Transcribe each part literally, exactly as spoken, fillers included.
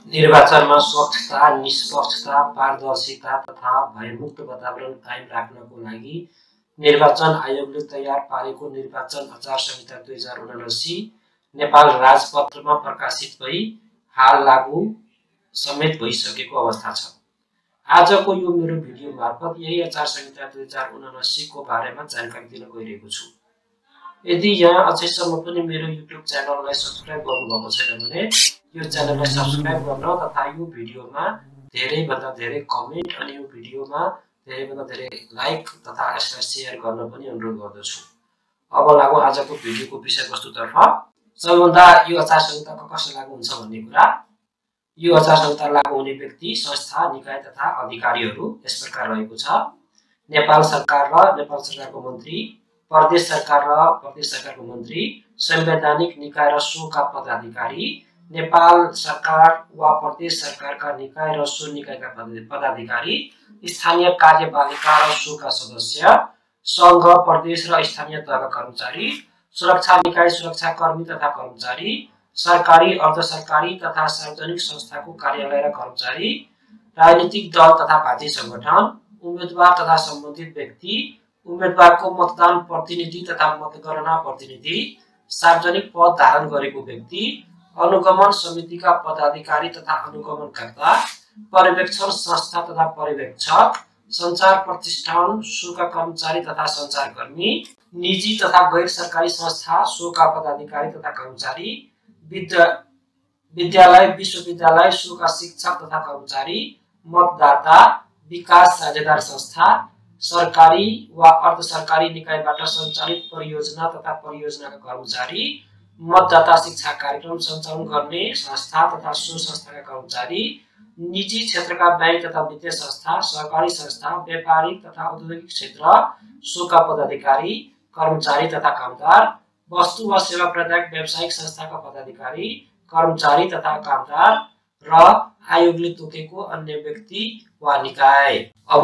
निर्वाचनमा स्वच्छता, निष्पक्षता, पारदर्शिता तथा भयमुक्त वातावरण कायम राख्नको लागि निर्वाचन आयोगले तयार पारेको निर्वाचन आचार संहिता दुई हजार उनासी नेपाल राजपत्रमा प्रकाशित भई हाल लागू समेत भइसकेको अवस्था छ। आजको यो मेरो भिडियो मार्फत यही आचार संहिता दुई हजार उनासी को बारेमा जानकारी दिन गइरहेको छु। यदि यहाँ अझैसम्म पनि मेरो युट्युब च्यानललाई सब्स्क्राइब गर्नुभएको छैन भने यो च्यानललाई सब्स्क्राइब गर्न तथा यो भिडियोमा धेरै भन्दा धेरै कमेन्ट अनि यो भिडियोमा धेरै भन्दा धेरै लाइक तथा यसलाई शेयर गर्न पनि अनुरोध गर्दछु। अब लागौं आजको भिडियोको विषयवस्तुतर्फ। सबैभन्दा यो आचार संहिता कसरी लागू हुन्छ भन्ने कुरा। यो आचार संहिता लागू हुने व्यक्ति, संस्था, निकाय तथा अधिकारीहरू यस प्रकार रहेको छ। नेपाल सरकार र नेपाल सरकारको मन्त्री, प्रदेश सरकार र प्रदेश सरकारको मन्त्री, संवैधानिक निकाय र सोका पदाधिकारी, नेपाल सरकार वा प्रदेश सरकारका निकाय र सो निकायका पदाधिकारी, स्थानीय कार्यपालिका र सोका सदस्य, संघ, प्रदेश र स्थानीय तहका कर्मचारी, सुरक्षा निकाय सुरक्षाकर्मी तथा कर्मचारी, सरकारी, अर्ध सरकारी तथा सार्वजनिक संस्थाको कार्यालय र कर्मचारी, राजनीतिक दल तथा पार्टी संगठन, उम्मेदवार तथा सम्बन्धित व्यक्ति, उम्मेदवारको मतदान प्रतिनिधि तथा मतगणना प्रतिनिधि, सार्वजनिक पद धारण गरेको व्यक्ति, अनुगमन समितिका पदाधिकारी तथा अनुगमनकर्ता, पर्यवेक्षण संस्था तथा पर्यवेक्षक, संचार प्रतिष्ठान सोका कर्मचारी तथा संचारकर्मी, निजी तथा गैर सरकारी संस्था सोका पदाधिकारी तथा कर्मचारी, विद्या विद्यालय विश्वविद्यालय सोका शिक्षक तथा कर्मचारी, मतदाता, विकास साझेदार संस्था, सरकारी वा अर्ध सरकारी निकायबाट सञ्चालित परियोजना तथा परियोजनाका कर्मचारी, मतदाता शिक्षा कार्यक्रम सञ्चालन गर्ने संस्था तथा सो संस्थाका कर्मचारी, निजी क्षेत्रका बैंक तथा वित्तीय संस्था, सहकारी संस्था, व्यापारिक तथा औद्योगिक क्षेत्र सोका पदाधिकारी, कर्मचारी तथा कामदार, वस्तु वा सेवा प्रदायक व्यावसायिक संस्थाका पदाधिकारी, कर्मचारी तथा कामदार र आयोगले तोकेको अन्य व्यक्ति वा निकाय। अब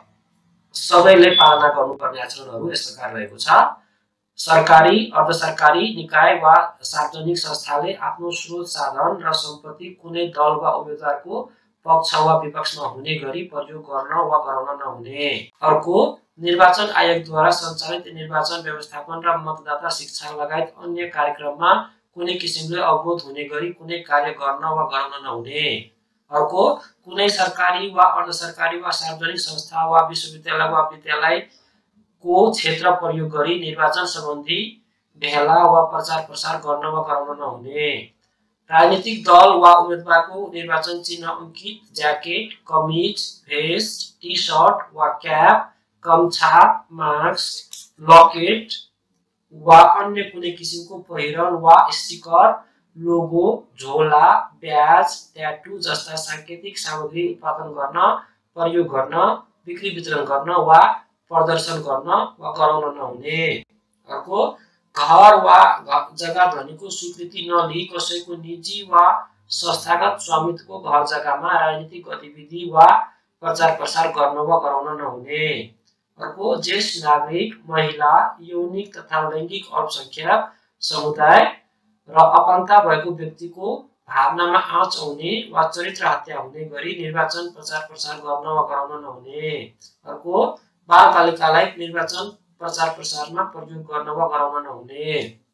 सबैले पालना गर्नुपर्ने आचरणहरू यस प्रकार रहेको छ। सरकारी, अर्ध सरकारी निकाय वा सार्वजनिक संस्थाले आफ्नो स्रोत साधन र सम्पत्ति कुनै दल वा उम्मेदवारको पक्ष वा विपक्षमा हुने गरी प्रयोग गर्न वा गराउन नहुने। अर्को, निर्वाचन आयोगद्वारा सञ्चालित निर्वाचन व्यवस्थापन र मतदाता शिक्षा लगायत अन्य कार्यक्रममा कुनै किसिमले अवरोध हुने गरी कुनै कार्य गर्न वा गराउन नहुने। अर्को, कुनै सरकारी वा अर्ध सरकारी वा सार्वजनिक संस्था वा विश्वविद्यालय वा विद्यालय को क्षेत्र प्रयोग गरी निर्वाचन सम्बन्धी भेला वा प्रचार प्रसार गर्न वा गराउन नहुने। राजनीतिक दल वा उम्मेदवारको निर्वाचन चिन्ह अंकित ज्याकेट, कमिज, भेस्ट, टी सर्ट वा क्याप, कम्छा, मास्क, लकेट वा अन्य कुनै किसिमको पहिरन वा स्टिकर, लोगो, झोला, ब्याज, ट्याटू जस्ता सांकेतिक सामग्री उत्पादन गर्न, प्रयोग गर्न, बिक्री वितरण गर्न वा प्रदर्शन गर्न वा गराउन नहुने। अर्को, घर वा जग्गा धनीको स्वीकृति नलिई कसैको निजी वा संस्थागत स्वामित्वको घर जग्गामा राजनीतिक गतिविधि वा प्रचार प्रसार गर्न वा गराउन नहुने। अर्को, ज्येष्ठ नागरिक, महिला, यौनिक तथा लैंगिक अल्पसंख्यक समुदाय र अपाङ्गता भएको व्यक्तिको भावनामा आँच आउने वा चरित्र हत्या हुने गरी निर्वाचन प्रचार प्रसार गर्न वा गराउन नहुने। अर्को, बाल बालिकालाई निर्वाचन प्रचार प्रसारमा प्रयोग गर्न वा गराउन नहुने।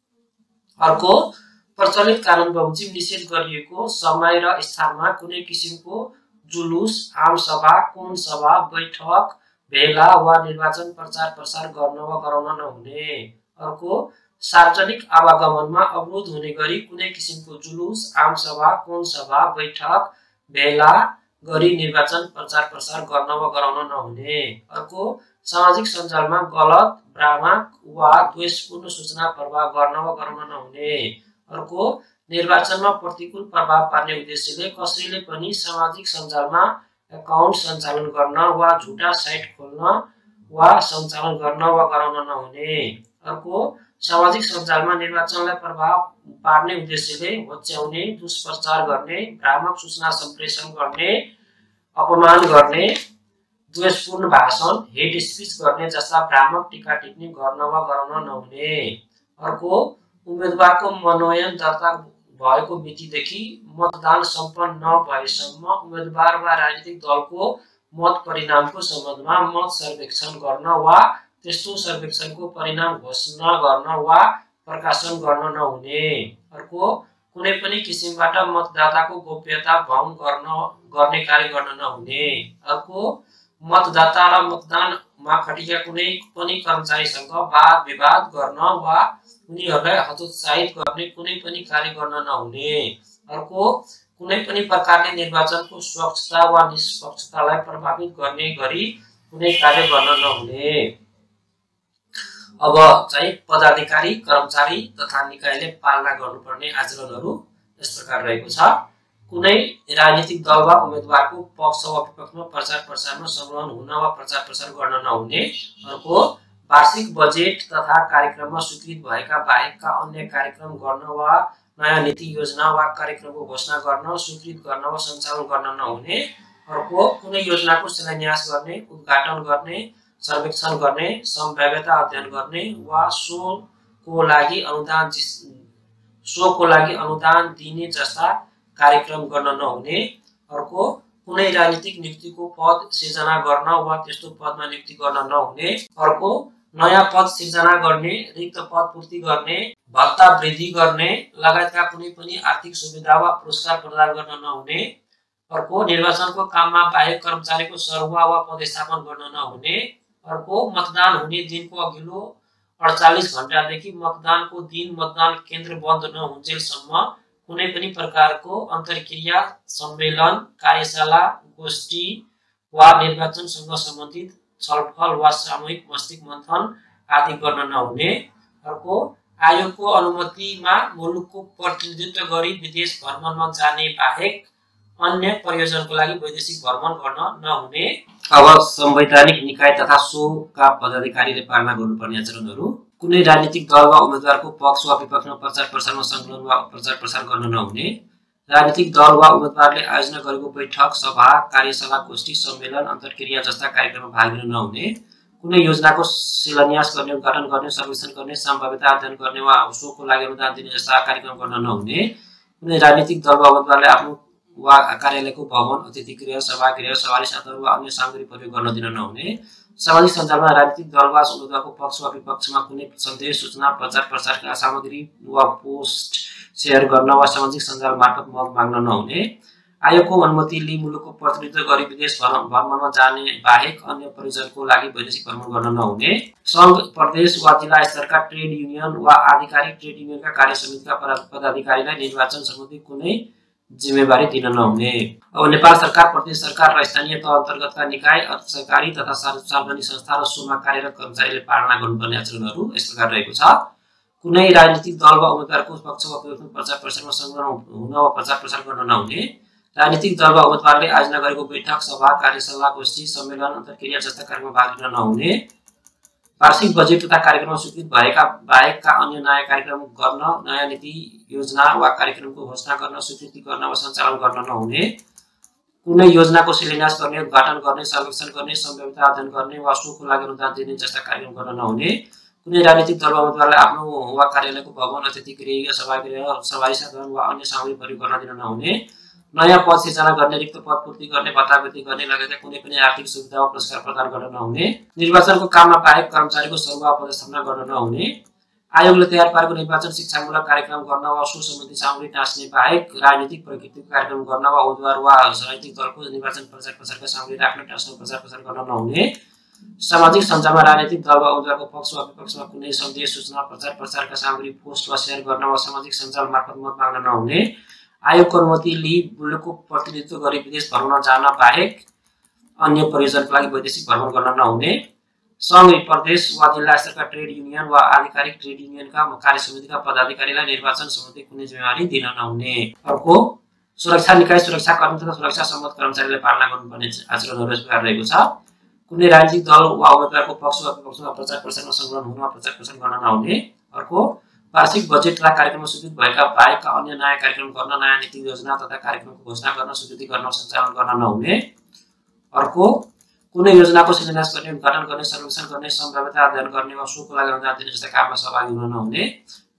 अर्को, प्रचलित कानुन बमोजिम निषेध गरिएको समय र स्थानमा कुनै किसिमको जुलुस, आम सभा, कोन सभा, बैठक, भेला वा निर्वाचन प्रचार प्रसार गर्न वा गराउन नहुने। अर्को, सार्वजनिक आवागमनमा अवरोध हुने गरी कुनै किसिमको जुलुस, आम सभा, कोन सभा, बैठक, भेला गरी निर्वाचन प्रचार प्रसार गर्न वा गराउन नहुने। अर्को, सामाजिक सञ्जालमा गलत, भ्रामक वा द्वेषपूर्ण सूचना प्रवाह गर्न वा गराउन नहुने। अर्को, निर्वाचनमा प्रतिकूल प्रभाव पार्ने उद्देश्यले कसैले पनि सामाजिक सञ्जालमा एकाउन्ट सञ्चालन गर्न वा झुटा साइट खोल्न वा सञ्चालन गर्न वा गराउन नहुने। अर्को, सामाजिक सञ्जालमा निर्वाचनलाई प्रभाव पार्ने उद्देश्यले होच्याउने, दुष्प्रचार गर्ने, भ्रामक सूचना सम्प्रेषण गर्ने, अपमान गर्ने, द्वेषपूर्ण भाषण, हेट स्पीच गर्ने जस्ता भ्रामक टीका टिप्पणी गर्न वा गराउन नहुने। अर्को, उम्मेदवारको मनोनयन दर्ता भएको मितिदेखि मतदान सम्पन्न नभएसम्म उम्मेदवार वा राजनीतिक दलको मत परिणामको सम्बन्धमा मत सर्वेक्षण गर्न वा त्यस्तो सर्वेक्षणको परिणाम घोषणा गर्न वा प्रकाशन गर्न नहुने। अर्को, कुनै पनि किसिमबाट मतदाताको गोप्यता भङ्ग गर्न गर्ने कार्य गर्न नहुने। अर्को, मतदाता र मतदानमा खटिएका कुनै पनि कर्मचारीसँग वाद विवाद गर्न वा उनीहरूलाई हतोत्साहित गर्ने कुनै पनि कार्य गर्न नहुने। अर्को, कुनै पनि प्रकारले निर्वाचनको स्वच्छता वा निष्पक्षतालाई प्रभावित गर्ने गरी कुनै कार्य गर्न नहुने। अब चाहिँ पदाधिकारी, कर्मचारी तथा निकायले पालना गर्नुपर्ने आचरणहरू यस प्रकार रहेको छ। कुनै राजनीतिक दल वा उम्मेदवारको पक्ष वा विपक्षमा प्रचार प्रसारमा संलग्न हुन वा प्रचार प्रसार गर्न नहुने। अर्को, वार्षिक बजेट तथा कार्यक्रममा स्वीकृत भएका बाहेकका अन्य कार्यक्रम गर्न वा नयाँ नीति योजना वा कार्यक्रमको घोषणा गर्न, स्वीकृत गर्न वा सञ्चालन गर्न नहुने। अर्को, कुनै योजनाको शिलान्यास गर्ने, उद्घाटन गर्ने, सर्वेक्षण गर्ने, सम्भाव्यता अध्ययन गर्ने वा सोको लागि अनुदान सोको लागि अनुदान दिने जस्ता कार्यक्रम गर्न नहुने। अर्को, कुनै राजनीतिक नियुक्तिको पद सिर्जना गर्न वा त्यस्तो पदमा नियुक्ति गर्न नहुने। अर्को, नयाँ पद सिर्जना गर्ने, रिक्त पद पूर्ति गर्ने, भत्ता वृद्धि गर्ने लगायतका कुनै पनि आर्थिक सुविधा वा पुरस्कार प्रदान गर्न नहुने। अर्को, निर्वाचनको काममा बाहेक कर्मचारीको सरुवा वा पदस्थापन गर्न नहुने। अर्को, मतदान हुने दिनको अघिल्लो अडचालीस घण्टादेखि मतदानको दिन मतदान केन्द्र बन्द नहुन्जेलसम्म कुनै पनि प्रकारको अन्तर्क्रिया, सम्मेलन, कार्यशाला, गोष्ठी वा निर्वाचनसँग सम्बन्धित छलफल वा सामूहिक मस्तिष्क मन्थन आदि गर्न नहुने। अर्को, आयोगको अनुमतिमा मुलुकको प्रतिनिधित्व गरी विदेश भ्रमणमा जाने बाहेक अन्य प्रयोजनको लागि वैदेशिक भ्रमण गर्न नहुने। अब संवैधानिक निकाय तथा सोका पदाधिकारीले पालना गर्नुपर्ने आचरणहरू। कुनै राजनीतिक दल वा उम्मेदवारको पक्ष वा विपक्षमा प्रचार प्रसारमा संलग्न वा प्रचार प्रसार गर्न नहुने। राजनीतिक दल वा उम्मेदवारले आयोजना गरेको बैठक, सभा, कार्यशाला, गोष्ठी, सम्मेलन, अन्तर्क्रिया जस्ता कार्यक्रममा भाग लिन नहुने। कुनै योजनाको शिलान्यास गर्ने, उद्घाटन गर्ने, सर्वेक्षण गर्ने, सम्भाव्यता अध्ययन गर्ने वा सोको लागि अनुदान दिने जस्ता कार्यक्रम गर्न नहुने। कुनै राजनीतिक दल वा उम्मेदवारले आफ्नो वा कार्यालयको भवन, अतिथि गृह, सभागृह, सवारी साधन वा अन्य सामग्री प्रयोग गर्न दिन नहुने। सामाजिक सञ्जालमा राजनीतिक दल वा उम्मेदवारको पक्ष वा विपक्षमा कुनै सन्देश, सूचना, प्रचार प्रसारका सामग्री वा पोस्ट शेयर गर्न वा सामाजिक सञ्जाल मार्फत मत माग्न नहुने। आयोगको अनुमति लिई मुलुकको प्रतिनिधित्व गरी विदेश भ्रमणमा जाने बाहेक अन्य प्रयोजनको लागि वैदेशिक भ्रमण गर्न नहुने। सङ्घ, प्रदेश वा जिल्ला स्तरका ट्रेड युनियन वा आधिकारिक ट्रेड युनियनका कार्य समितिका पदाधिकारीलाई निर्वाचन सम्बन्धी कुनै जिम्मेवारी दिन नहुने। अब नेपाल सरकार, प्रदेश सरकार र स्थानीय तह अन्तर्गतका निकाय, अर्ध सरकारी तथा सार्वजनिक संस्था र सोमा कार्यरत कर्मचारीले पालना गर्नुपर्ने आचरणहरू यस प्रकार रहेको छ। कुनै राजनीतिक दल वा उम्मेदवारको पक्ष वा विपक्षमा प्रचार प्रसारमा संलग्न हुन वा प्रचार प्रसार गर्न नहुने। राजनीतिक दल वा उम्मेदवारले आयोजना गरेको बैठक, सभा, कार्यशाला, गोष्ठी, सम्मेलन, अन्तर्क्रिया जस्ता कार्यक्रममा भाग लिन नहुने। वार्षिक बजेट तथा कार्यक्रममा स्वीकृत भएका बाहेकका अन्य नयाँ कार्यक्रम गर्न, नयाँ नीति योजना वा कार्यक्रमको घोषणा गर्न, स्वीकृति गर्न वा सञ्चालन गर्न नहुने। कुनै योजनाको शिलान्यास गर्ने, उद्घाटन गर्ने, सर्वेक्षण गर्ने, सम्भाव्यता अध्ययन गर्ने वा सोको लागि अनुदान दिने जस्ता कार्यक्रम गर्न नहुने। कुनै राजनीतिक दल वा उम्मेदवारले आफ्नो वा कार्यालयको भवन, अतिथि गृह, सभागृह, सवारी साधन वा अन्य सामग्री प्रयोग गर्न दिन नहुने। नयाँ पद सिर्जना गर्ने, रिक्त पद पूर्ति गर्ने, भत्ता वृद्धि गर्ने लगायतका कुनै पनि आर्थिक सुविधा वा पुरस्कार प्रदान गर्न नहुने। निर्वाचनको काममा बाहेक कर्मचारीको सरुवा पदस्थापना गर्न नहुने। आयोगले तयार पारेको निर्वाचन शिक्षामूलक कार्यक्रम गर्न वा सो सम्बन्धी सामग्री टाँस्ने बाहेक राजनीतिक प्रकृतिको कार्यक्रम गर्न वा उम्मेदवार वा राजनीतिक दलको निर्वाचन प्रचार प्रसारका सामग्री राख्न, टाँस्न, प्रचार प्रसार गर्न नहुने। सामाजिक सञ्जालमा राजनीतिक दल वा उम्मेदवारको पक्ष वा विपक्षमा कुनै सन्देश, सूचना, प्रचार प्रसारका सामग्री पोस्ट वा शेयर गर्न वा सामाजिक सञ्जाल मार्फत मत माग्न नहुने। आयोगको अनुमति लिई मुलुकको प्रतिनिधित्व गरी विदेश भ्रमण जान बाहेक अन्य प्रयोजनको लागि वैदेशिक भ्रमण गर्न नहुने। सङ्घ, प्रदेश वा जिल्ला स्तरका ट्रेड युनियन वा आधिकारिक ट्रेड युनियनका कार्य समितिका पदाधिकारीलाई निर्वाचन सम्बन्धी कुनै जिम्मेवारी दिन नहुने। अर्को, सुरक्षा निकाय, सुरक्षा कर्मी तथा सुरक्षा सम्बद्ध कर्मचारीले पालना गर्नुपर्ने आचरणहरू यस प्रकार रहेको छ। कुनै राजनीतिक दल वा उम्मेदवारको पक्ष वा विपक्षमा प्रचार प्रसारमा संलग्न हुन वा प्रचार प्रसार गर्न नहुने। अर्को, वार्षिक बजेट तथा कार्यक्रममा स्वीकृत भएका बाहेकका अन्य नयाँ कार्यक्रम गर्न, नयाँ नीति योजना तथा कार्यक्रमको घोषणा गर्न, स्वीकृति गर्न, सञ्चालन गर्न नहुने। अर्को, कुनै योजनाको शिलान्यास गर्ने, उद्घाटन गर्ने, सर्वेक्षण गर्ने, सम्भाव्यता अध्ययन गर्ने वा सोको लागि अनुदान दिने जस्ता काममा सहभागी हुन नहुने।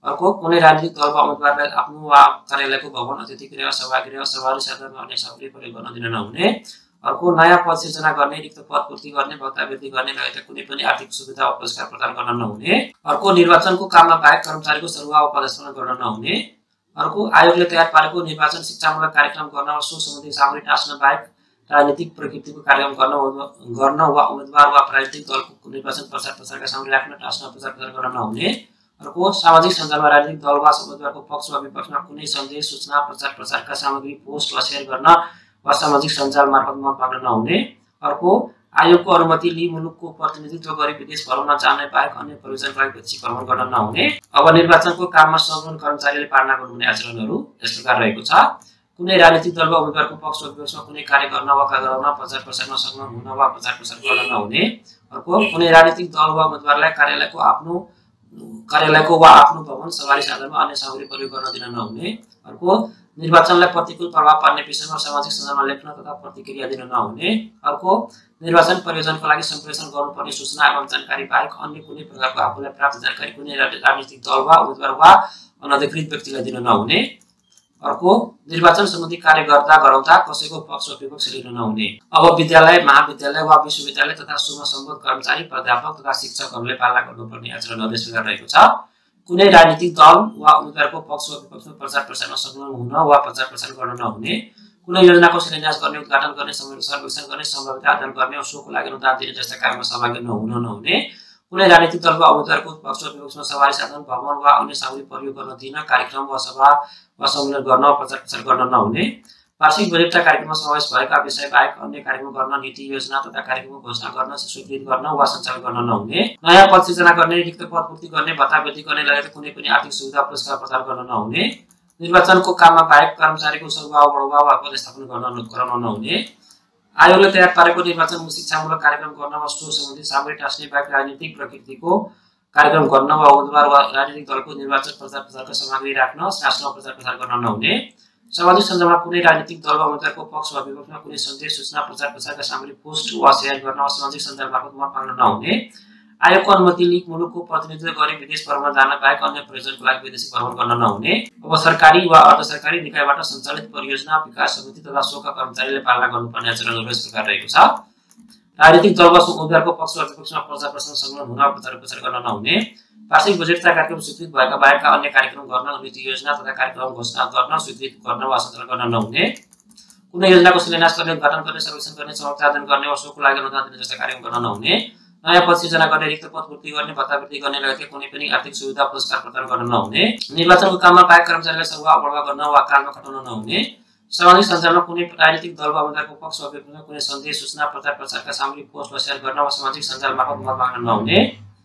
अर्को कुनै राजनीतिक दल वा उम्मेदवारलाई आफ्नो वा कार्यालयको भवन, अतिथि गृह, सभागृह, सभाहरू साधनमा अन्य सामग्री प्रयोग गर्न दिन नहुने। अर्को नयाँ पद सिर्जना गर्ने, रिक्त पद पूर्ति गर्ने, भत्तावृद्धि गर्ने लगायतका कुनै पनि आर्थिक सुविधा वा पुरस्कार प्रदान गर्न नहुने। अर्को निर्वाचनको काममा बाहेक कर्मचारीको सरुवा वा पदस्थापना गर्न नहुने। अर्को आयोगले तयार पारेको निर्वाचन शिक्षामूलक कार्यक्रम गर्न वा सो सम्बन्धी सामग्री टाँस्न बाहेक राजनीतिक प्रकृतिको कार्यक्रम गर्न गर्न वा उम्मेदवार वा राजनीतिक दलको निर्वाचन प्रचार प्रसारका सामग्री राख्न, टाँस्न, प्रचार प्रसार गर्न नहुने। अर्को सामाजिक सञ्जालमा राजनीतिक दल वा उम्मेदवारको पक्ष वा विपक्षमा कुनै सन्देश, सूचना, प्रचार प्रसारका सामग्री पोस्ट वा सेयर गर्न वा सामाजिक सञ्जाल मार्फत मत माग्न नहुने। अर्को आयोगको अनुमति लिई मुलुकको प्रतिनिधित्व गरी विदेश भ्रमण जाने बाहेक अन्य प्रयोजनका लागि वैदेशिक भ्रमण गर्न नहुने। अब निर्वाचनको काममा संलग्न कर्मचारीले पालना गर्नुहुने आचरणहरू यस प्रकार रहेको छ। कुनै राजनीतिक दल वा उम्मेदवारको पक्ष वा विपक्षमा कुनै कार्य गर्न वा गराउन, प्रचार प्रसारमा संलग्न हुन वा प्रचार प्रसार गर्न नहुने। अर्को कुनै राजनीतिक दल वा उम्मेदवारलाई कार्यालयको आफ्नो कार्यालयको वा आफ्नो भवन, सवारी साधनमा अन्य सामग्री प्रयोग गर्न दिन नहुने। अर्को निर्वाचनलाई प्रतिकूल प्रभाव पार्ने विषयमा सामाजिक सञ्जालमा लेख्न तथा प्रतिक्रिया दिन नहुने। अर्को निर्वाचन प्रयोजनको लागि सम्प्रेषण गर्नुपर्ने सूचना एवं जानकारी बाहेक अन्य कुनै प्रकारको आफूलाई प्राप्त जानकारी कुनै राजनीतिक दल वा उम्मेदवार वा अनधिकृत व्यक्तिलाई दिन नहुने। अर्को निर्वाचन सम्बन्धी कार्य गर्दा गराउँदा कसैको पक्ष वा विपक्ष लिन नहुने। अब विद्यालय, महाविद्यालय वा विश्वविद्यालय तथा सोमा सम्बद्ध कर्मचारी, प्राध्यापक तथा शिक्षकहरूले पालना गर्नुपर्ने आचरणहरू यस प्रकार रहेको छ। कुनै राजनीतिक दल वा उम्मेदवारको पक्ष वा विपक्षमा प्रचार प्रसारमा संलग्न हुन वा प्रचार प्रसार गर्न नहुने। कुनै योजनाको शिलान्यास गर्ने, उद्घाटन गर्ने, सर्वेक्षण गर्ने, सम्भाव्यता अध्ययन गर्ने वा सोको लागि अनुदान दिने जस्ता कार्यमा सहभागी नहुन नहुने। कुनै राजनीतिक दल वा उम्मेदवारको पक्ष वा विपक्षमा सवारी साधन, भवन वा अन्य सामग्री प्रयोग गर्न दिन, कार्यक्रम वा सभा वा सम्मेलन गर्न वा प्रचार प्रसार गर्न नहुने। वार्षिक बजेटका कार्यक्रममा समावेश भएका विषय बाहेक अन्य कार्यक्रम गर्न, नीति योजना तथा कार्यक्रमको घोषणा गर्न, स्वीकृत गर्न वा सञ्चालन गर्न नहुने। नयाँ पद सिर्जना गर्ने, रिक्त पद पूर्ति गर्ने, भत्तावृद्धि गर्ने लगायत कुनै पनि आर्थिक सुविधा पुरस्कार प्रदान गर्न नहुने। निर्वाचनको काममा बाहेक कर्मचारीको सरुवा वा बढुवा वा पदस्थापना गर्न गराउन नहुने। आयोगले तयार पारेको निर्वाचन शिक्षामूलक कार्यक्रम गर्न वा सो सम्बन्धी सामग्री टाँस्ने बाहेक राजनीतिक प्रकृतिको कार्यक्रम गर्न वा उम्मेदवार वा राजनीतिक दलको निर्वाचन प्रचार प्रसारका सामग्री राख्न, टाँस्न, प्रचार प्रसार गर्न नहुने। सामाजिक सञ्जालमा कुनै राजनीतिक दल वा उम्मेदवारको पक्ष वा विपक्षमा कुनै सन्देश, सूचना, प्रचार प्रसारका सामग्री पोस्ट वा सेयर गर्न वा सामाजिक सञ्जाल मार्फत मत माग्न नहुने। आयोगको अनुमति लिई मुलुकको प्रतिनिधित्व गरी विदेश भ्रमण जान बाहेक अन्य प्रयोजनको लागि वैदेशिक भ्रमण गर्न नहुने। अब सरकारी वा अर्ध सरकारी निकायबाट सञ्चालित परियोजना, विकास समिति तथा सोका कर्मचारीले पालना गर्नुपर्ने आचरणहरू यस प्रकार रहेको छ। राजनीतिक दल वा उम्मेदवारको पक्ष वा विपक्षमा प्रचार प्रसार संलग्न हुन, प्रचार प्रसार गर्न नहुने। वार्षिक बजेटका कार्यक्रम स्वीकृत भएका बाहेकका अन्य कार्यक्रम गर्न, नीति योजना तथा कार्यक्रम घोषणा गर्न, स्वीकृत गर्न वा सञ्चालन गर्न नहुने। कुनै योजनाको शिलान्यास गर्ने, उद्घाटन गर्ने, सर्वेक्षण गर्ने, समाप्ति आयोजन गर्ने वा सोको लागि अनुदान दिने जस्ता कार्यक्रम गर्न नहुने। नयाँ पद सिर्जना गर्ने, रिक्त पद पूर्ति गर्ने, भत्तावृद्धि गर्ने लगायतका कुनै पनि आर्थिक सुविधा पुरस्कार प्रदान गर्न नहुने। निर्वाचनको काममा बाहेक कर्मचारीलाई सरुवा बढुवा गर्न वा कालमा खटाउन नहुने। सामाजिक सञ्जालमा कुनै राजनीतिक दल वा उम्मेदवारको पक्ष वा विपक्षमा कुनै सन्देश, सूचना, प्रचार प्रसारका सामग्री पोस्ट वा सेयर गर्न वा सामाजिक सञ्जाल मार्फत मत माग्न नहुने।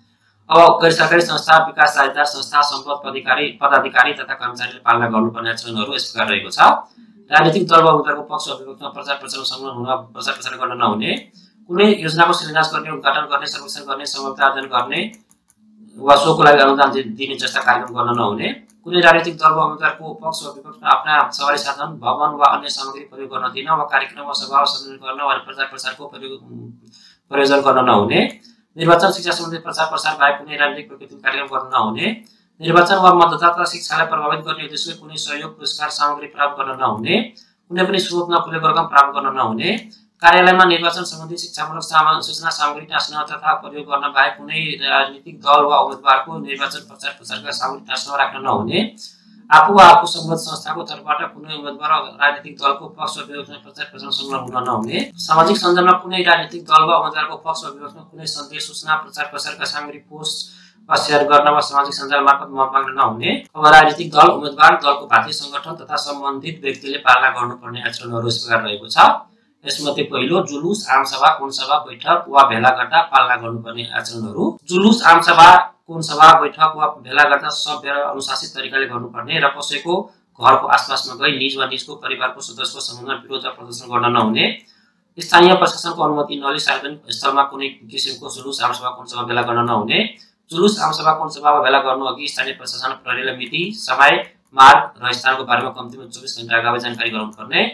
अब गैर सरकारी संस्था, विकास सहायता संस्था, सम्पद पदाधिकारी पदाधिकारी तथा कर्मचारीले पालना गर्नुपर्ने आचरणहरू यस प्रकार रहेको छ। राजनीतिक दल वा उम्मेदवारको पक्ष वा विपक्षमा प्रचार प्रसारमा संलग्न हुन, प्रचार प्रसार गर्न नहुने। कुनै योजनाको शिलान्यास गर्ने, उद्घाटन गर्ने, सर्वेक्षण गर्ने, सम्भाव्यता अध्ययन गर्ने वा सोको लागि अनुदान दिने जस्ता कार्यक्रम गर्न नहुने। कुनै राजनीतिक दल वा उम्मेदवारको पक्ष वा विपक्षमा आफ्ना सवारी साधन, भवन वा अन्य सामग्री प्रयोग गर्न दिन वा कार्यक्रम वा सभा वा सम्मेलन गर्न वा प्रचार प्रसारको प्रयोजन गर्न नहुने। निर्वाचन शिक्षा सम्बन्धी प्रचार प्रसार बाहेक कुनै राजनीतिक प्रकृतिको कार्यक्रम गर्न नहुने। निर्वाचन वा मतदाता शिक्षालाई प्रभावित गर्ने उद्देश्यले कुनै सहयोग, पुरस्कार, सामग्री प्राप्त गर्न नहुने। कुनै पनि स्रोत नखुलेको रकम प्राप्त गर्न नहुने। कार्यालयमा निर्वाचन सम्बन्धी शिक्षामूलक सूचना सामग्री टाँस्न तथा प्रयोग गर्न बाहेक कुनै राजनीतिक दल वा उम्मेदवारको निर्वाचन प्रचार प्रसारका सामग्री टाँस्न राख्न नहुने। आफू वा आफू सम्बद्ध संस्थाको तर्फबाट कुनै उम्मेदवार राजनीतिक दलको पक्ष वा विपक्षमा प्रचार प्रसार संलग्न हुन नहुने। सामाजिक सञ्जालमा कुनै राजनीतिक दल वा उम्मेदवारको पक्ष वा विपक्षमा कुनै सन्देश, सूचना, प्रचार प्रसारका सामग्री पोस्ट वा सेयर गर्न वा सामाजिक सञ्जाल मार्फत मत माग्न नहुने। अब राजनीतिक दल, उम्मेदवार, दलको भातृ सङ्गठन तथा सम्बन्धित व्यक्तिले पालना गर्नुपर्ने आचरणहरू यस प्रकार रहेको छ। यसमध्ये पहिलो जुलुस, आमसभा, कुनसभा, बैठक वा भेला गर्दा पालना गर्नुपर्ने आचरणहरू। जुलुस, आमसभा, कुनसभा, बैठक वा भेला गर्दा सभ्य र अनुशासित तरिकाले गर्नुपर्ने र कसैको घरको आसपासमा गई निज वा निजको परिवारको सदस्यको सम्बन्धमा विरोध वा प्रदर्शन गर्न नहुने। स्थानीय प्रशासनको अनुमति नलिई सार्वजनिक स्थलमा कुनै किसिमको जुलुस, आमसभा, कुनसभा भेला गर्न नहुने। जुलुस, आमसभा, कुनसभा वा भेला गर्नु अघि स्थानीय प्रशासन प्रहरीलाई मिति, समय, मार्ग र स्थानको बारेमा कम्तीमा चौबिस घण्टा अगावै जानकारी गराउनुपर्ने।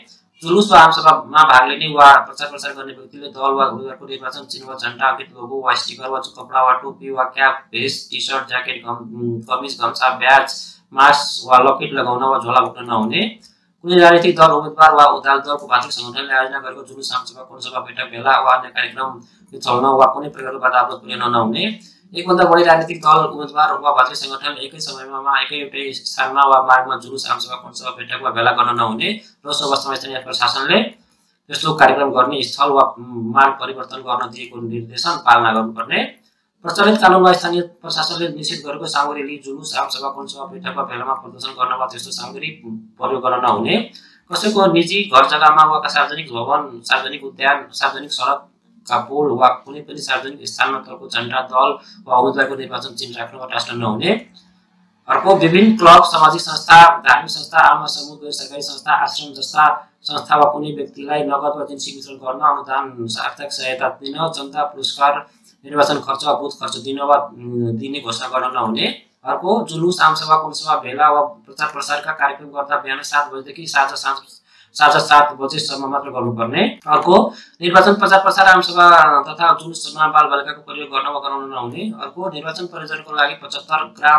जुलुस वा आमसभामा भाग लिने वा प्रचार प्रसार गर्ने व्यक्तिले दल वा उम्मेदवारको निर्वाचन चिन्ह, झण्डा अंकित लोगो वा स्टिकर वा कपडा वा टोपी वा क्याप, भेस्ट, टी-शर्ट, ज्याकेट, कमिज, गम्छा, ब्याज, मास्क वा लकेट लगाउन वा झोला बोक्न नहुने। कुनै राजनीतिक दल, उम्मेदवार वा दलको वार्षिक संगठनले आयोजना गरेको जुलुस, आमसभा, कुनसभा, बैठक, भेला वा अन्य कार्यक्रम चलाउन वा कुनै प्रकारको बाधा अवरोध पुर्याउन नहुने। एकभन्दा बढी राजनीतिक दल, उम्मेदवार वा वार्षिक संगठन एकै समयमा एकै एउटै स्थानमा वा मार्गमा जुलुस, आमसभा, कुनसभा, बैठक वा भेला गर्न नहुने र सो अवस्थामा स्थानीय प्रशासनले त्यस्तो कार्यक्रम गर्ने स्थल वा मार्ग परिवर्तन गर्न दिएको निर्देशन पालना गर्नुपर्ने। प्रचलित कानुन वा स्थानीय प्रशासनले निश्चित गरेको सामग्री लिई जुलुस, आमसभा, कुनसभा, बैठक वा भेलामा प्रदर्शन गर्न वा त्यस्तो सामग्री प्रयोग गर्न नहुने। कसैको निजी घर जग्गामा वा सार्वजनिक भवन, सार्वजनिक उद्यान, सार्वजनिक सडक का पोल वा कुनै पनि सार्वजनिक स्थानमा दलको झण्डा, दल वा उम्मेदवारको निर्वाचन चिन्ह राख्न वा टास्न नहुने। अर्को, विभिन्न क्लब, सामाजिक संस्था, धार्मिक संस्था, आमा समूह, गैर सरकारी संस्था, आश्रम जस्ता संस्था वा कुनै व्यक्तिलाई नगद वा जिन्सी वितरण गर्न, अनुदान, आर्थिक सहायता दिन, चन्दा, पुरस्कार, निर्वाचन खर्च वा बुथ खर्च दिन वा दिने घोषणा गर्न नहुने। अर्को, जुलुस, आमसभा, कुनसभा, भेला वा प्रचार प्रसारका कार्यक्रम गर्दा बिहान सात बजेदेखि साँझ साँझ साँझ सात बजेसम्म मात्र गर्नुपर्ने। अर्को, निर्वाचन प्रचार प्रसार, आमसभा तथा जुलुसमा बालबालिकाको प्रयोग गर्न वा गराउन नहुने। अर्को, निर्वाचन प्रयोजनको लागि पचहत्तर ग्राम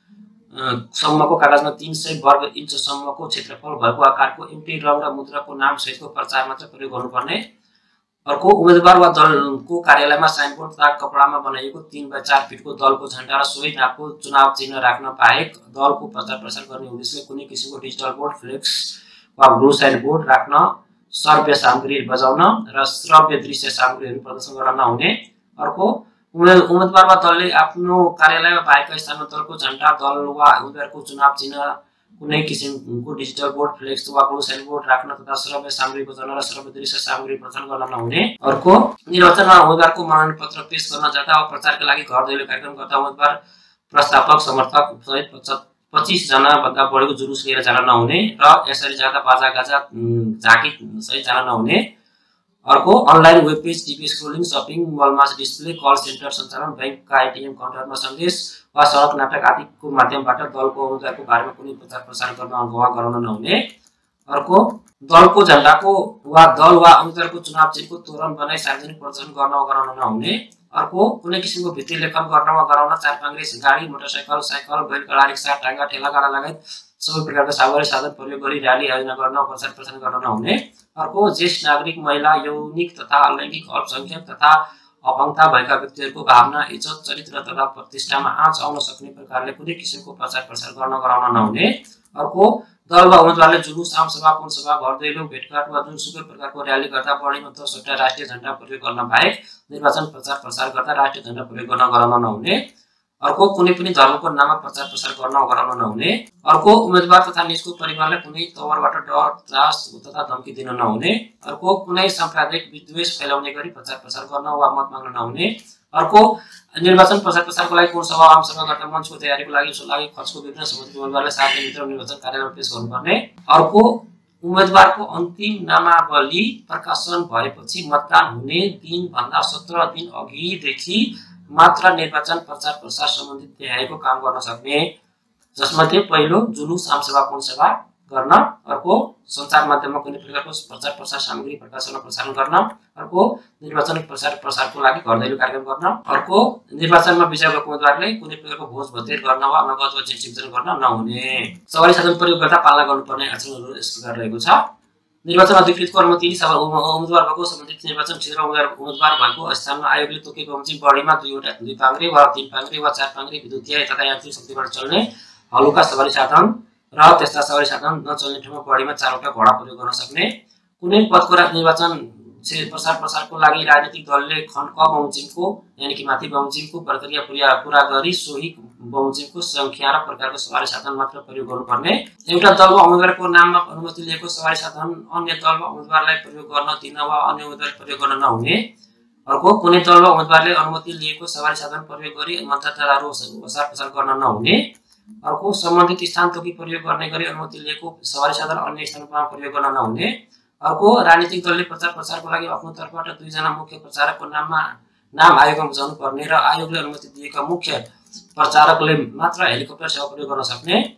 सम्मको कागजमा तीन सय वर्ग इन्चसम्मको क्षेत्रफल भएको आकारको एउटै रङ र मुद्राको नाम सहितको प्रचार मात्र प्रयोग गर्नुपर्ने। अर्को, उम्मेदवार वा दलको कार्यालयमा साइनबोर्ड तथा कपडामा बनाइएको तीन बाई चार फिटको दलको झण्डा र सोही नापको चुनाव चिन्ह राख्न बाहेक दलको प्रचार प्रसार गर्ने उद्देश्यले कुनै किसिमको डिजिटल बोर्ड, फ्लेक्स वा ब्लू साइन बोर्ड राख्न, श्रव्य सामग्री बजाउन र श्रव्य दृश्य सामग्रीहरू प्रदर्शन गर्न नहुने। अर्को, उम्मेदवार वा दलले आफ्नो कार्यालयमा बाहेक स्थानमा दलको झण्डा, दल वा उम्मेदवारको चुनाव चिन्ह, कुनै किसिमको डिजिटल बोर्ड, फ्लेक्स वा ब्लू साइन बोर्ड राख्न तथा श्रव्य सामग्री बजाउन र श्रव्य दृश्य सामग्री प्रदर्शन गर्न नहुने। अर्को, निर्वाचनमा उम्मेदवारको मनोनयन पत्र पेश गर्न जाँदा वा प्रचारका लागि घर दैलो कार्यक्रम गर्दा उम्मेदवार, प्रस्तावक, समर्थक सहित पच्चीस जना भन्दा बढीको जुलुस लिएर जान नहुने र यसरी जाँदा बाजा गाजा झाँकी सहित जान नहुने। अर्को, online web page, TV scrolling, shopping मलमा डिस्प्ले, कल सेन्टर सञ्चालन, बैंकका आइटिएम काउन्टरमा सन्देश वा सडक नाटक आदिको माध्यमबाट दलको उम्मेदवारको बारेमा कुनै प्रचार प्रसार गर्न वा गराउन नहुने। अर्को, दलको झण्डाको वा दल वा उम्मेदवारको चुनाव चिन्हको तोरण बनाई सार्वजनिक प्रदर्शन गर्न वा गराउन नहुने। अर्को, कुनै किसिमको भित्री लेखन गर्न वा गराउन चारपाङ्ग्रे गाडी, मोटरसाइकल, साइकल, बैलगाडा, रिक्सा, टाङ्गा, ठेलागाडा लगायत सबै प्रकारका सामग्री साधन प्रयोग गरी र्याली आयोजना गर्न वा प्रचार प्रसार गर्न नहुने। अर्को, ज्येष्ठ नागरिक, महिला, यौनिक तथा लैङ्गिक अल्पसङ्ख्यक तथा अपाङ्गता भएका व्यक्तिहरूको भावना, इज्जत, चरित्र तथा प्रतिष्ठामा आँच आउन सक्ने प्रकारले कुनै किसिमको प्रचार प्रसार गर्न गराउन नहुने। अर्को, दल वा उम्मेदवारले जुलुस, आमसभा, कुनसभा, घर दैलो, भेटघाट वा जुनसुकै प्रकारको र्याली गर्दा बढीमा दसवटा राष्ट्रिय झण्डा प्रयोग गर्न बाहेक निर्वाचन प्रचार प्रसार गर्दा राष्ट्रिय झण्डा प्रयोग गर्न गराउन नहुने। अर्को, कुनै पनि धर्मको नाममा प्रचार प्रसार गर्न वा गराउन नहुने। अर्को, उम्मेदवार तथा निजको परिवारलाई कुनै तवरबाट डर, त्रास तथा धम्की दिन नहुने। अर्को, कुनै साम्प्रदायिक विद्वेष फैलाउने गरी प्रचार प्रसार गर्न वा मत माग्न नहुने। अर्को, निर्वाचन प्रचार प्रसारको लागि कुनसभा, आमसभा गर्दा मञ्चको तयारीको लागि लागि खर्चको विवरण सम्बन्धित उम्मेदवारलाई सात दिनभित्र निर्वाचन कार्यालयमा पेश गर्नुपर्ने। अर्को, उम्मेदवारको अन्तिम नामावली प्रकाशन भएपछि मतदान हुने दिनभन्दा सत्र दिन अघिदेखि मात्र निर्वाचन प्रचार प्रसार सम्बन्धित देखाएको काम गर्न सक्ने, जसमध्ये पहिलो, जुलुस, आमसभा, कुनसभा गर्न। अर्को, सञ्चार माध्यममा कुनै प्रकारको प्रचार प्रसार सामग्री प्रकाशन प्रसारण गर्न। अर्को, निर्वाचन प्रचार प्रसारको लागि घर दैलो कार्यक्रम गर्न। अर्को, निर्वाचनमा विजय भएको उम्मेदवारले कुनै प्रकारको भोज भतेर गर्न वा नगद वा जिन्सी वितरण गर्न नहुने। सवारी साधन प्रयोग गर्दा पालना गर्नुपर्ने आचरणहरू यस प्रकार रहेको छ। निर्वाचन अधिकृतको अनुमति उम्मेदवार भएको सम्बन्धित निर्वाचन क्षेत्र उम्मेदवार भएको स्थानमा आयोगले तोकेको बमोजिम बढीमा दुईवटा दुई पाङ्ग्रे वा तीन पाङ्ग्रे वा चार पाङ्ग्रे विद्युतीय तथा यान्त्रिक शक्तिबाट चल्ने हलुका सवारी साधन र त्यस्ता सवारी साधन नचल्ने ठाउँमा बढीमा चारवटा घोडा प्रयोग गर्न सक्ने। कुनै पदको निर्वाचन प्रसार प्रसारको लागि राजनीतिक दलले खण्ड क बमोजिमको यानि कि माथि बमोजिमको प्रक्रिया पुरा पुरा गरी सोही बमोजिमको संख्या र प्रकारको सवारी साधन मात्र प्रयोग गर्नुपर्ने। एउटा दल वा उम्मेदवारको नाममा अनुमति लिएको सवारी साधन अन्य दल वा उम्मेदवारलाई प्रयोग गर्न दिन वा अन्य उम्मेदवार प्रयोग गर्न नहुने। अर्को, कुनै दल वा उम्मेदवारले अनुमति लिएको सवारी साधन प्रयोग गरी मतदाताहरू प्रचार प्रसार गर्न नहुने। अर्को, सम्बन्धित स्थान तोकी प्रयोग गर्ने गरी अनुमति लिएको सवारी साधन अन्य स्थानमा प्रयोग गर्न नहुने। अर्को, राजनीतिक दलले प्रचार प्रसारको लागि आफ्नो तर्फबाट दुईजना मुख्य प्रचारकको नाममा नाम आयोगमा बुझाउनु पर्ने र आयोगले अनुमति दिएका मुख्य प्रचारकले मात्र हेलिकप्टर सेवा प्रयोग गर्न सक्ने।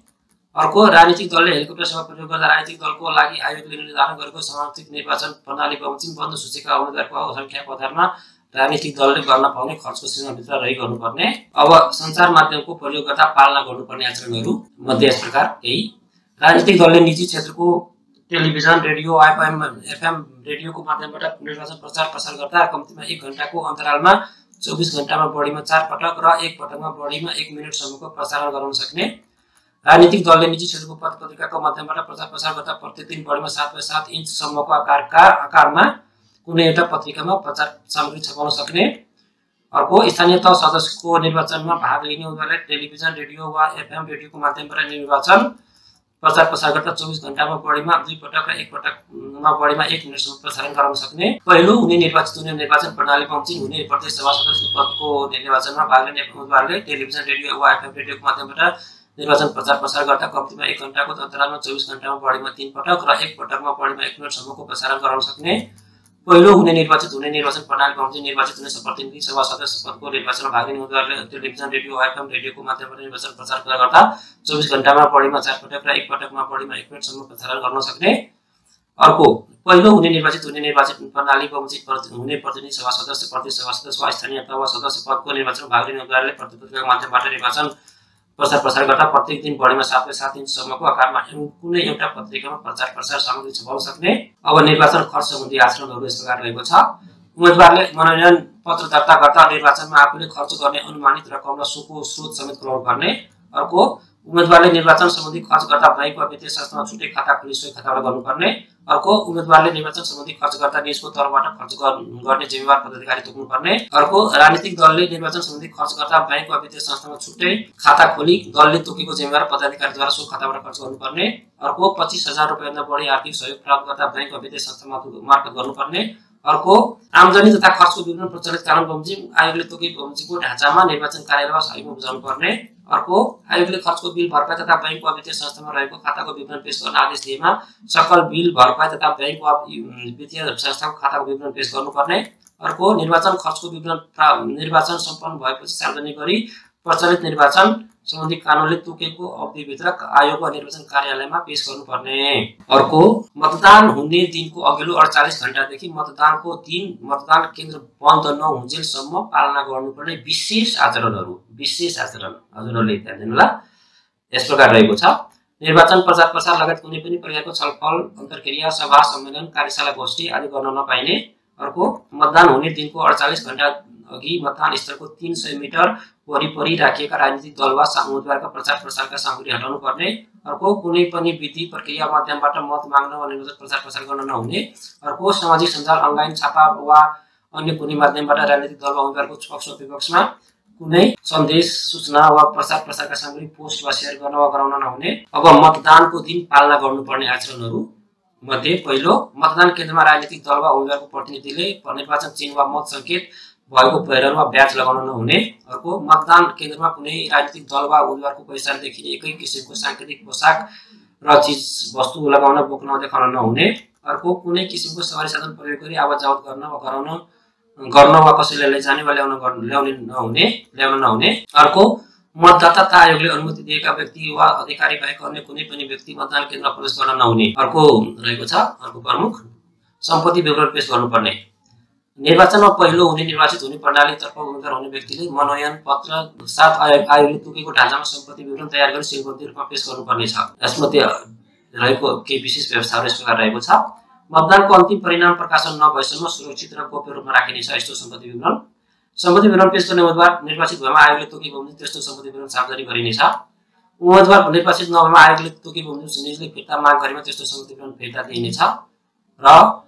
अर्को, राजनीतिक दलले हेलिकप्टर सेवा प्रयोग गर्दा राजनीतिक दलको लागि आयोगले निर्धारण गरेको समाजिक निर्वाचन प्रणाली बमोजिम बन्द सूचीका उम्मेदवारको संख्याको आधारमा राजनीतिक दलले गर्न पाउने खर्चको सीमाभित्र रही गर्नुपर्ने। अब सञ्चार माध्यमको प्रयोग गर्दा पालना गर्नुपर्ने आचरणहरू मध्ये यस प्रकार केही। राजनीतिक दलले निजी क्षेत्रको टेलिभिजन, रेडियो, एफएम एफएम रेडियोको माध्यमबाट निर्वाचन प्रचार प्रसार गर्दा कम्तीमा एक घण्टाको अन्तरालमा चौबिस घण्टामा बढीमा चार पटक र एक पटकमा बढीमा एक मिनटसम्मको प्रसारण गराउन सक्ने। राजनीतिक दलले निजी क्षेत्रको पत्र पत्रिकाको माध्यमबाट प्रचार प्रसार गर्दा प्रत्येक दिन बढीमा सात बाई सात इन्चसम्मको आकारका आकारमा कुनै एउटा पत्रिकामा प्रचार सामग्री छपाउन सक्ने। अर्को, स्थानीय तह सदस्यको निर्वाचनमा भाग लिने उम्मेदवारले टेलिभिजन, रेडियो वा एफएम रेडियोको माध्यमबाट निर्वाचन प्रचार प्रसार गर्दा चौबिस घण्टामा बढीमा दुई पटक र एक पटकमा बढीमा एक मिनटसम्म प्रसारण गराउन सक्ने। पहिलो हुने निर्वाचित हुने निर्वाचन प्रणाली बमोजिम हुने प्रदेश सभा सदस्य पदको निर्वाचनमा भाग लिने उम्मेदवारले टेलिभिजन, रेडियो वा एफएम रेडियोको माध्यमबाट निर्वाचन प्रचार प्रसार गर्दा कम्तीमा एक घण्टाको अन्तरालमा चौबिस घण्टामा बढीमा तीन पटक र एक पटकमा बढीमा एक मिनटसम्मको प्रसारण गराउन सक्ने। पहिलो हुने निर्वाचित हुने निर्वाचन प्रणाली बमोजिम निर्वाचित हुने प्रतिनिधि सभा सदस्य पदको निर्वाचनमा भाग लिने उम्मेदवारले टेलिभिजन, रेडियो, एफएम रेडियोको माध्यमबाट निर्वाचन प्रचार गर्दा चौबिस घण्टामा बढीमा चार पटक र एक पटकमा बढीमा एक मिनटसम्म प्रसारण गर्न सक्ने। अर्को, पहिलो हुने निर्वाचित हुने निर्वाचन प्रणाली बमोजिम हुने प्रतिनिधि सभा सदस्य, प्रदेश सभा सदस्य वा स्थानीय तह सदस्य पदको निर्वाचनमा भाग लिने उम्मेदवारले पत्रपत्रिकाको माध्यमबाट निर्वाचन प्रचार प्रसार गर्दा प्रत्येक दिन बढीमा सात बाई सात इन्चसम्मको आकारमा कुनै एउटा पत्रिकामा प्रचार प्रसार सामग्री छपाउन सक्ने। अब निर्वाचन खर्च सम्बन्धी आचरणहरू यस प्रकार रहेको छ। उम्मेदवारले मनोनयन पत्र दर्ता गर्दा निर्वाचनमा आफूले खर्च गर्ने अनुमानित रकम र सोको स्रोत समेत खुलाउनु पर्ने। अर्को, उम्मेदवारले निर्वाचन सम्बन्धी खर्च गर्दा बैंक वा वित्तीय संस्थामा छुट्टै खाता खोली सोही खाताबाट गर्नुपर्ने। अर्को, उम्मेदवारले निर्वाचन सम्बन्धी खर्च गर्दा निजको तर्फबाट खर्च गर्ने जिम्मेवार पदाधिकारी तोक्नुपर्ने। अर्को, राजनीतिक दलले निर्वाचन सम्बन्धी खर्च गर्दा बैंक वा वित्तीय संस्थामा छुट्टै खाता खोली दलले तोकेको जिम्मेवार पदाधिकारीद्वारा सो खाताबाट खर्च गर्नुपर्ने। अर्को, पच्चिस हजार रुपियाँभन्दा बढी आर्थिक सहयोग प्राप्त गर्दा बैंक वा वित्तीय संस्था मार्फत गर्नुपर्ने। अर्को, आमजनी तथा खर्चको विवरण प्रचलित कानुन बमोजिम आयोगले तोकेको बमोजिमको ढाँचामा निर्वाचन कार्यालयमा सहयोगमा बुझाउनु पर्ने। अर्को, आयोगले खर्चको बिल भरपाई तथा बैंक वा वित्तीय संस्थामा रहेको खाताको विवरण पेश गर्न आदेश दिएमा सकल बिल भरपाई तथा बैंक वा वित्तीय संस्थाको खाताको विवरण पेश गर्नुपर्ने। अर्को, निर्वाचन खर्चको विवरण निर्वाचन सम्पन्न भएपछि सार्वजनिक गरी प्रचलित निर्वाचन सम्बन्धी कानुनले तोकेको अवधिभित्र आयोग वा निर्वाचन कार्यालयमा पेश गर्नुपर्ने। अर्को, मतदान हुने दिनको अघिल्लो अडचालिस घण्टादेखि मतदानको दिन मतदान केन्द्र बन्द नहुन्जेलसम्म पालना गर्नुपर्ने विशेष आचरणहरू विशेष आचरण हजुरहरूले ध्यान दिनु होला। यस प्रकार रहेको छ। निर्वाचन प्रचार प्रसार लगायत कुनै पनि प्रकारको छलफल, अन्तर्क्रिया, सभा, सम्मेलन, कार्यशाला, गोष्ठी आदि गर्न नपाइने। अर्को, मतदान हुने दिनको अडचालिस घण्टा अघि मतदान स्थलको तीन सय मिटर वरिपरि राखिएका राजनीतिक दल वा उम्मेदवारका प्रचार प्रसारका सामग्री हटाउनु पर्ने। अर्को, कुनै पनि विधि प्रक्रिया माध्यमबाट मत माग्न वा निर्वाचन प्रचार प्रसार गर्न नहुने। अर्को, सामाजिक सञ्जाल, अनलाइन छापा वा अन्य कुनै माध्यमबाट राजनीतिक दल वा उम्मेदवारको पक्ष विपक्षमा कुनै सन्देश, सूचना वा प्रचार प्रसारका सामग्री पोस्ट वा सेयर गर्न वा गराउन नहुने। अब मतदानको दिन पालना गर्नुपर्ने आचरणहरू मध्ये पहिलो, मतदान केन्द्रमा राजनीतिक दल वा उम्मेदवारको प्रतिनिधिले निर्वाचन चिन्ह वा मत सङ्केत भएको पहिरन वा ब्याज लगाउन नहुने। अर्को, मतदान केन्द्रमा कुनै राजनीतिक दल वा उम्मेदवारको पहिचान देखिने एकै किसिमको सांकेतिक पोसाक र चिज वस्तु लगाउन बोक्न देखाउन नहुने। अर्को, कुनै किसिमको सवारी साधन प्रयोग गरी आवाज जावत गर्न वा गराउन गर्न वा कसैलाई लैजाने वा ल्याउन ल्याउने नहुने ल्याउन नहुने। अर्को, मतदाता तथा आयोगले अनुमति दिएका व्यक्ति वा अधिकारी बाहेक अन्य कुनै पनि व्यक्ति मतदान केन्द्रमा प्रवेश गर्न नहुने। अर्को रहेको छ, अर्को प्रमुख, सम्पत्ति विवरण पेश गर्नुपर्ने। निर्वाचनमा पहिलो हुने निर्वाचित हुने प्रणालीतर्फ उम्मेदवार हुने व्यक्तिले मनोनयन पत्र साथ आयोगले तोकेको ढाँचामा सम्पत्ति विवरण तयार गरी सिलबन्दी रूपमा पेश गर्नुपर्ने छ। यसमध्ये रहेको केही विशेष व्यवस्थाहरू यस प्रकार रहेको छ। मतदानको अन्तिम परिणाम प्रकाशन नभएसम्म सुरक्षित र गोप्य रूपमा राखिनेछ यस्तो सम्पत्ति विवरण। सम्पत्ति विवरण पेश गर्ने उम्मेदवार निर्वाचित भएमा आयोगले तोकेको बमोजिम त्यस्तो सम्पत्ति विवरण सार्वजनिक गरिनेछ। उम्मेदवार निर्वाचित नभएमा आयोगले तोकेको बमोजिम निजले फिर्ता माग गरेमा त्यस्तो सम्पत्ति विवरण फिर्ता दिइनेछ र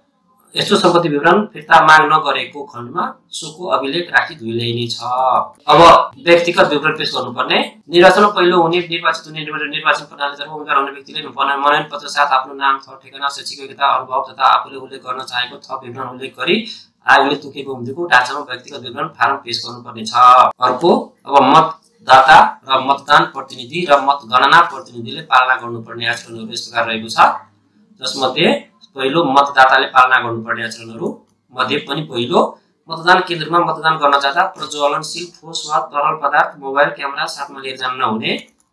यस्तो सम्पत्ति विवरण फिर्ता माग नगरेको खण्डमा सोको अभिलेख राखी धुइल्याइनेछ। अब व्यक्तिगत विवरण पेश गर्नुपर्ने। निर्वाचनमा पहिलो हुने निर्वाचित हुने निर्वाचन प्रणालीतर्फ उम्मेदवार हुने व्यक्तिले मनोनयन पत्र साथ आफ्नो नाम, थर ठेगाना, शैक्षिक योग्यता, अनुभव तथा आफूले उल्लेख गर्न चाहेको थप विवरण उल्लेख गरी आयोगले तोकेको बमोजिमको ढाँचामा व्यक्तिगत विवरण फारम पेश गर्नुपर्ने छ। अर्को, अब मतदाता र मतदान प्रतिनिधि र मतगणना प्रतिनिधिले पालना गर्नुपर्ने आचरणहरू यस प्रकार रहेको छ। जसमध्ये पहिलो, मतदाताले पालना गर्नुपर्ने आचरणहरू मध्ये पनि पहिलो, मतदान केन्द्रमा मतदान गर्न जाँदा प्रज्वलनशील ठोस वा तरल पदार्थ, मोबाइल, क्यामेरा साथमा लिएर जान नहुने।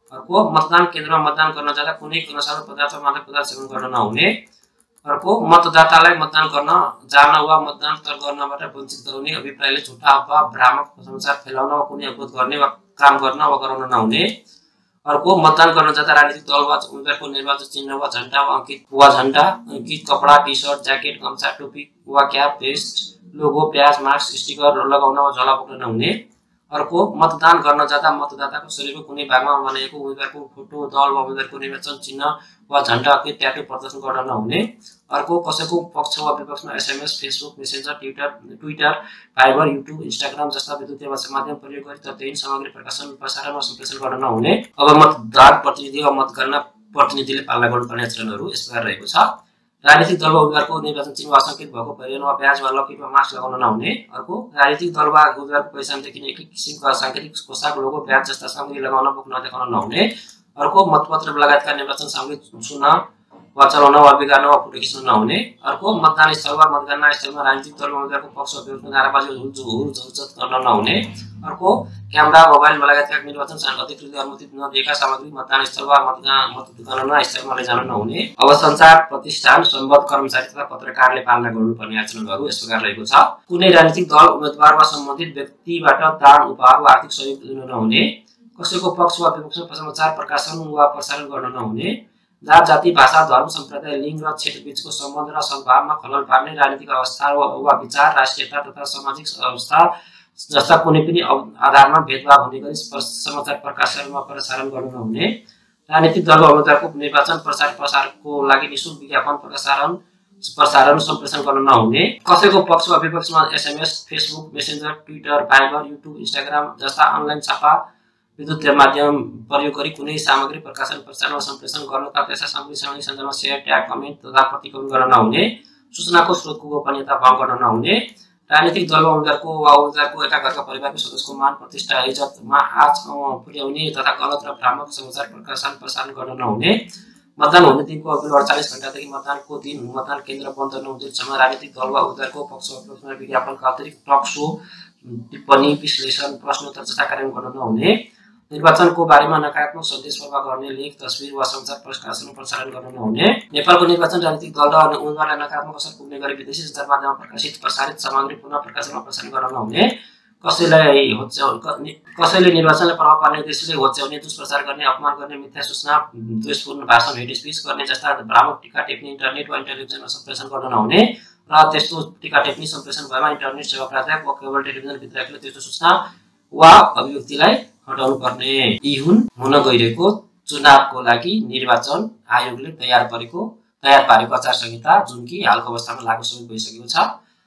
अर्को मतदान केन्द्रमा मतदान गर्न जाँदा कुनै नशालु पदार्थ मादक पदार्थ सेवन गर्न नहुने। अर्को मतदातालाई मतदान गर्न जान वा मतदान गर्नबाट वञ्चित गराउने अभिप्रायले झुटा अफवाह भ्रामक समाचार फैलाउन वा कुनै अवरोध गर्ने वा काम गर्न वा गराउन नहुने। अर्को मतदान गर्न जाँदा राजनीतिक दल वा उम्मेदवारको निर्वाचन चिन्ह वा झण्डा वा अंकित वा झण्डा अंकित कपडा टी सर्ट ज्याकेट गम्छा टोपी वा क्याप भेस्ट लोगो प्याज मास्क स्टिकर लगाउन वा झोला बोक्न नहुने। अर्को मतदान गर्न जाँदा मतदाताको शरीरको कुनै भागमा बनाइएको उम्मेदवारको फोटो दल वा उम्मेदवारको निर्वाचन चिन्ह वा झण्डा अंकित ट्याटू प्रदर्शन गर्न नहुने। अर्को कसैको पक्ष वा विपक्षमा SMS Facebook Messenger Twitter Twitter Viber YouTube Instagram जस्ता विद्युतीय माध्यम प्रयोग गरी तथ्यहीन सामग्री प्रकाशन प्रसारण वा सम्प्रेषण गर्न नहुने। अब मतदान प्रतिनिधि वा मतगणना प्रतिनिधिले पालना गर्नुपर्ने आचरणहरू यस प्रकार रहेको छ। राजनीतिक दल वा उम्मेदवारको निर्वाचन चिन्ह वा संकेत भएको परिधान वा ब्याज वा लकिट वा मास्क लगाउन नहुने। अर्को राजनीतिक दल वा उम्मेदवारको पहिचान देखिने एक किसिमको सांकेतिक पोसाक लोगो ब्याज जस्ता सामग्री लगाउन बोक्न देखाउन नहुने। अर्को मतपत्र लगायतका निर्वाचन सामग्री छुन वा चलाउन वा बिगार्न वा फोटो खिच्न नहुने। अर्को मतदान स्थल वा मतगणना स्थलमा राजनीतिक दल वा उम्मेदवारको पक्ष विरुद्धमा नाराबाजी हुर्जत गर्न नहुने। अर्को क्यामेरा मोबाइल लगायतका निर्वाचन अधिकृत अनुमति नदिएका सामग्री मतदान स्थल वा मतगणना स्थलमा लैजान नहुने। अब सञ्चार प्रतिष्ठान सम्बद्ध कर्मचारी तथा पत्रकारले पालना गर्नुपर्ने आचरणहरू यस प्रकार रहेको छ। कुनै राजनीतिक दल उम्मेदवार वा सम्बन्धित व्यक्तिबाट दान उपहार वा आर्थिक सहयोग लिन नहुने। कसैको पक्ष वा विपक्षमा समाचार प्रकाशन वा प्रसारण गर्न नहुने। जात जाति भाषा धर्म सम्प्रदाय लिङ्ग र क्षेत्र बीचको सम्बन्ध र सद्भावमा खलल पार्ने राजनीतिक अवस्था वा विचार राष्ट्रियता तथा सामाजिक अवस्था जस्ता कुनै पनि आधारमा भेदभाव हुने गरी समाचार प्रकाशन वा प्रसारण गर्न नहुने। राजनीतिक दल वा उम्मेदवारको निर्वाचन प्रचार प्रसारको लागि निःशुल्क विज्ञापन प्रसारण प्रसारण सम्प्रेषण गर्न नहुने। कसैको पक्ष वा विपक्षमा SMS Facebook Messenger Twitter Viber YouTube Instagram जस्ता अनलाइन छापा विद्युतीय माध्यम प्रयोग गरी कुनै सामग्री प्रकाशन प्रसारण वा सम्प्रेषण गर्न तथा त्यस्ता सामग्री सामाजिक सञ्जालमा शेयर ट्याग कमेन्ट तथा प्रतिक्रिया गर्न नहुने। सूचनाको स्रोतको गोपनीयता भङ्ग गर्न नहुने। राजनीतिक दल वा उम्मेदवारको वा उम्मेदवारको एका घरका परिवारको सदस्यको मान प्रतिष्ठा इज्जतमा आँच पुर्याउने तथा गलत र भ्रामक समाचार प्रकाशन प्रसारण गर्न नहुने। मतदान हुने दिनको अघिल्लो अडचालिस घण्टादेखि मतदानको दिन मतदान केन्द्र बन्द नहुन्जेलसम्म राजनीतिक दल वा उम्मेदवारको पक्ष विपक्षमा विज्ञापनका अतिरिक्त टक सो टिप्पणी विश्लेषण प्रश्नोत्तर जस्ता कार्यक्रम गर्न नहुने। निर्वाचनको बारेमा नकारात्मक सन्देश प्रवाह गर्ने लेख तस्बिर वा समाचार प्रकाशन प्रसारण गर्न नहुने। नेपालको निर्वाचन राजनीतिक दल र उम्मेदवारलाई नकारात्मक असर पुग्ने गरी विदेशी सञ्चार माध्यममा प्रकाशित प्रसारित सामग्री पुनः प्रकाशनमा प्रसारण गर्न नहुने। कसैलाई होच्याउ कसैले निर्वाचनलाई प्रभाव पार्ने उद्देश्यले होच्याउने दुष्प्रचार गर्ने अपमान गर्ने मिथ्या सूचना द्वेषपूर्ण भाषण हेट स्पिच गर्ने जस्ता भ्रामक टिका टेक्ने इन्टरनेट वा टेलिभिजनमा सम्प्रेषण गर्न नहुने। र त्यस्तो टिका टेक्ने सम्प्रेषण भएमा इन्टरनेट सेवा प्रदायक वा केबल टेलिभिजन वितरकले त्यस्तो सूचना वा अभिव्यक्तिलाई हटाउनु पर्ने। यी हुन् हुन गइरहेको चुनावको लागि निर्वाचन आयोगले तयार पारेको तयार पारेको आचार संहिता, जुन कि हालको अवस्थामा लागू समेत भइसकेको छ।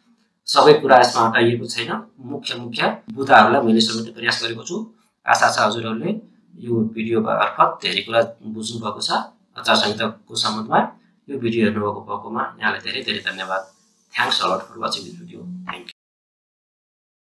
सबै कुरा यसमा हटाइएको छैन। मुख्य मुख्य बुदाहरूलाई मैले समेट्ने प्रयास गरेको छु। आशा छ हजुरहरूले यो भिडियो मार्फत धेरै कुरा बुझ्नु भएको छ आचार संहिताको सम्बन्धमा। यो भिडियो हेर्नुभएको भएकोमा यहाँलाई धेरै धेरै धन्यवाद। Thanks a lot for watching this video.